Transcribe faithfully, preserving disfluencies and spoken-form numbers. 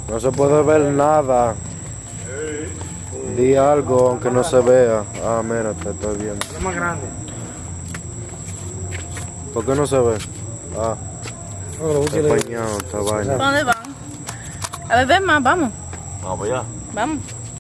No se puede ver nada. Di algo aunque no se vea. Ah, mira, te estoy viendo. Es más grande. ¿Por qué no se ve? Ah, No, está empañado esta vaina. ¿Dónde van? A beber más, vamos. Vamos allá. Vamos.